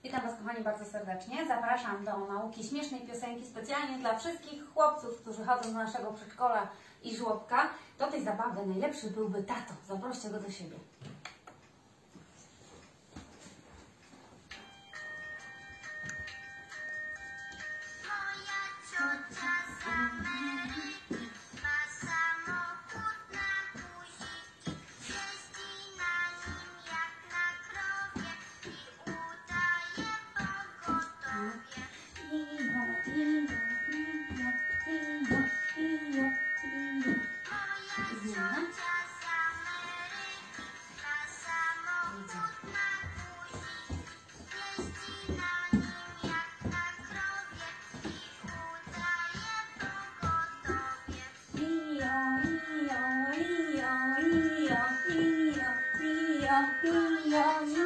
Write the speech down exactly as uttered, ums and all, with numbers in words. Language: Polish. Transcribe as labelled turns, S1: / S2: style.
S1: Witam Was, kochani, bardzo serdecznie. Zapraszam do nauki śmiesznej piosenki specjalnie dla wszystkich chłopców, którzy chodzą do naszego przedszkola i żłobka. Do tej zabawy najlepszy byłby tato. Zaproście go do siebie.
S2: Moja ciocia z Ameryki ma samochód na guziki, jeździ na nim jak na krowie i udaje pogotowie. Moja ciocia z Ameryki ma samochód na guziki, jeździ na nim jak na krowie i udaje pogotowie.
S1: Ijo, ijo, ijo, ijo, ijo, ijo, ijo, ijo.